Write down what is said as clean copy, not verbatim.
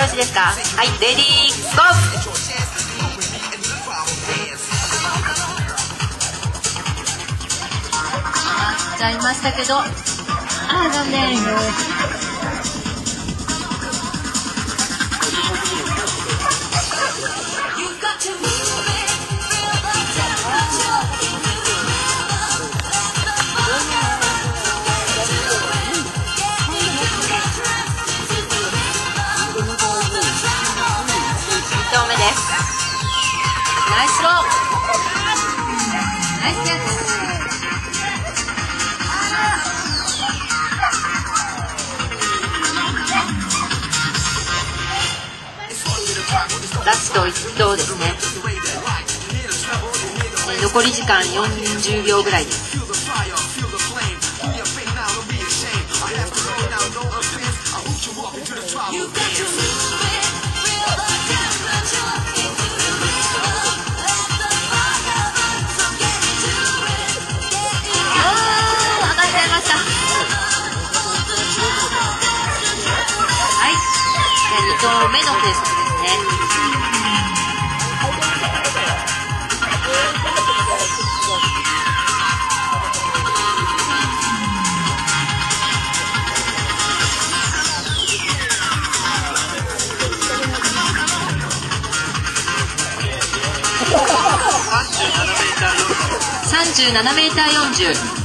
ろしいですか？はい、レディーゴー。ちゃいましたけど、残念。2投目です。ナイスロー。ナイスキャッチ。ラスト1投ですね。残り時間40秒ぐらいです。上がっちゃいました。はい、2投目の計測ですね。37m40。